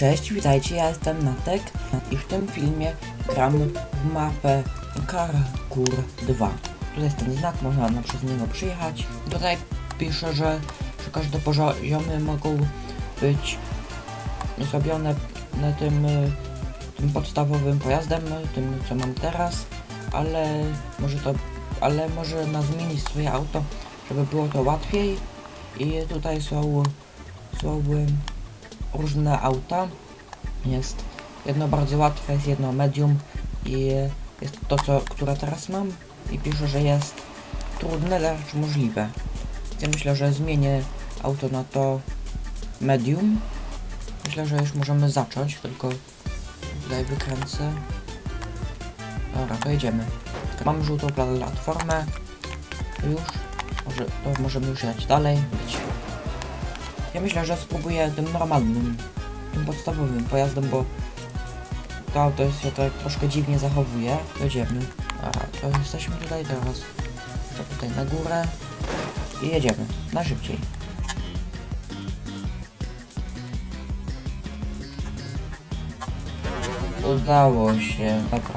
Cześć, witajcie, ja jestem Natek i w tym filmie gram w mapę Carrefour 2. Tutaj jest ten znak, można przez niego przyjechać. Tutaj pisze, że każde poziomy mogą być zrobione tym podstawowym pojazdem, tym co mam teraz, ale można zmienić swoje auto, żeby było to łatwiej. I tutaj są różne auta. Jest jedno bardzo łatwe, jest jedno medium i jest to, które teraz mam, i pisze, że jest trudne, lecz możliwe. Ja myślę, że zmienię auto na to medium. Myślę, że już możemy zacząć, tylko tutaj wykręcę. Dobra, to jedziemy. Mam żółtą platformę. Już. To możemy już jechać dalej. Ja myślę, że spróbuję tym normalnym, tym podstawowym pojazdem, bo to auto się tak troszkę dziwnie zachowuje. Jedziemy. Dobra, to jesteśmy tutaj teraz. To tutaj na górę. I jedziemy. Na szybciej. Udało się. Dobra.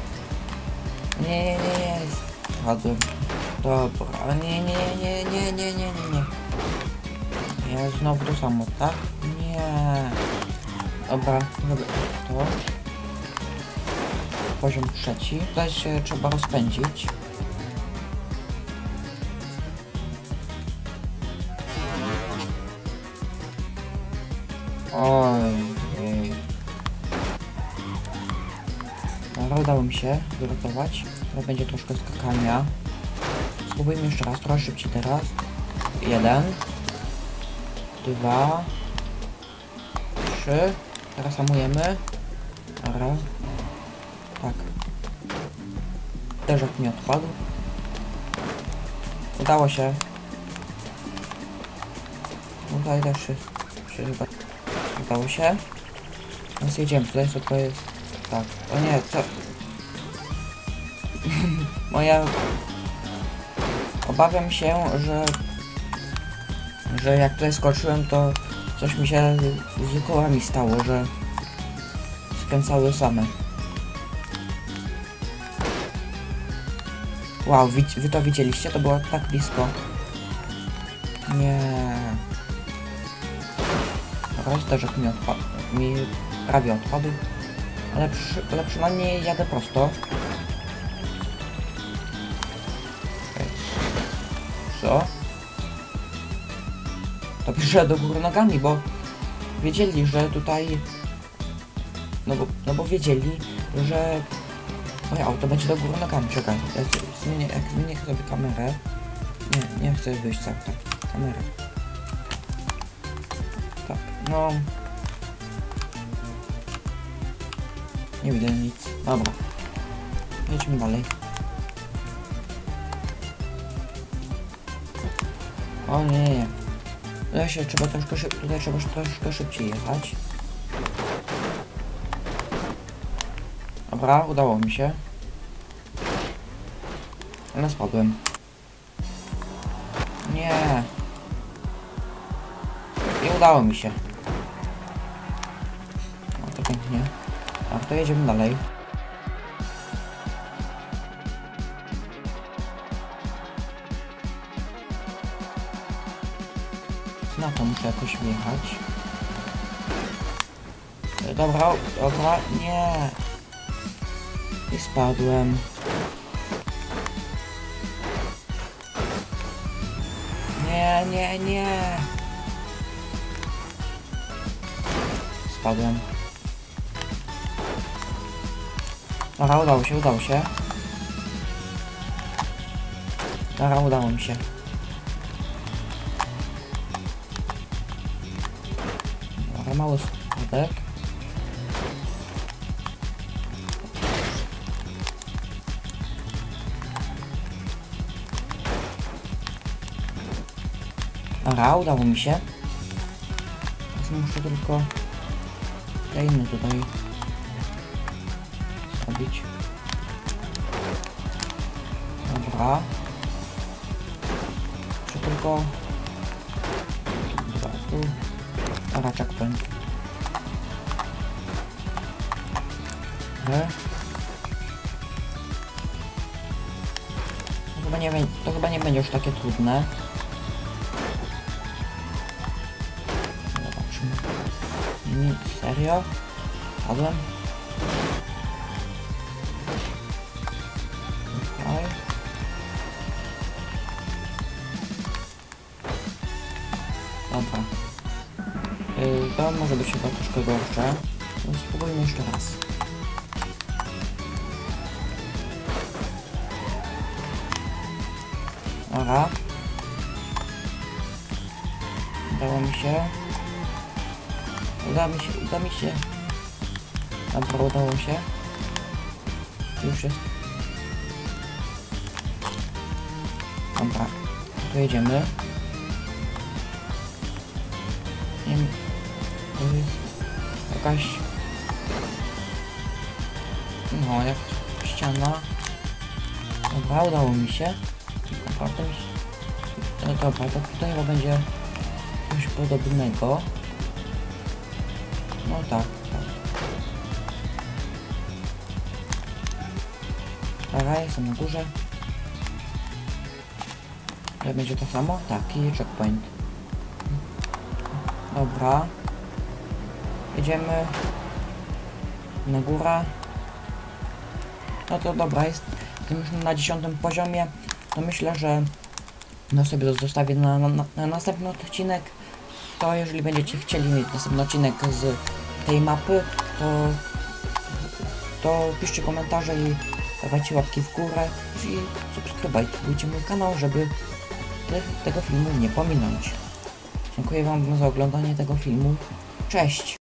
Nie. Spadłem. Dobra. Nie. Ja znowu to samo, tak? Nie. Dobra, robię to. Poziom trzeci. Tutaj się trzeba rozpędzić. Ojej. Dobra, udało mi się wyratować. To będzie troszkę skakania. Spróbujmy jeszcze raz, trochę szybciej teraz. 1, 2, 3. Teraz hamujemy. Dobra. Tak. Derzak mi odpadł. Udało się. Tutaj też się chyba udało się. Teraz jedziemy. Tutaj co to jest? Tak. O nie, co? Obawiam się, że jak tutaj skoczyłem, to coś mi się z kołami stało, że skręcały same. Wow, wy to widzieliście? To było tak blisko. Nie. Rozderzek mi prawie odpadł. Ale przynajmniej jadę prosto. Co? To piszę do góry nogami, bo wiedzieli, że tutaj... No bo wiedzieli, że moje auto będzie do góry nogami. Czekaj, jak zmienię sobie kamerę. Nie chcę wyjść z auta. Kamerę. Tak, no... Nie widzę nic. Dobra. Jedźmy dalej. O nie. Tutaj trzeba troszkę szybciej jechać. Dobra, udało mi się. Ale spadłem. Nie. I udało mi się. No to pięknie. A to jedziemy dalej. Na to muszę jakoś wjechać. Dobra, nie. I spadłem. Nie. Spadłem. Dobra, udało się. Dobra, udało mi się. Dobra, mały spadek. Dobra, udało mi się. Teraz muszę tylko inny tutaj zrobić. Dobra. Muszę tylko... Dobra, tu. Dobra, checkpoint. Okej. To chyba nie będzie już takie trudne. Zobaczmy. Serio? Padłem? Okej. Dobra. To może być chyba troszkę gorsze. Więc spróbujmy jeszcze raz. Dobra. Udało mi się. Uda mi się. Dobra, udało się. Już jest. Dobra. Tu jedziemy. Nie wiem. To jest jakaś... No, jak ściana. Dobra, udało mi się. Naprawdę mi się... No dobra, to tutaj chyba będzie coś podobnego. No tak, tak. Dobra, jestem na górze. To będzie to samo? Tak, i checkpoint. Dobra. Jedziemy na górę. No to dobra, jestem już na 10. poziomie. To myślę, że no sobie to zostawię na następny odcinek. To jeżeli będziecie chcieli mieć następny odcinek z tej mapy, to piszcie komentarze i dawajcie łapki w górę i subskrybujcie mój kanał, żeby tego filmu nie pominąć. Dziękuję wam za oglądanie tego filmu. Cześć!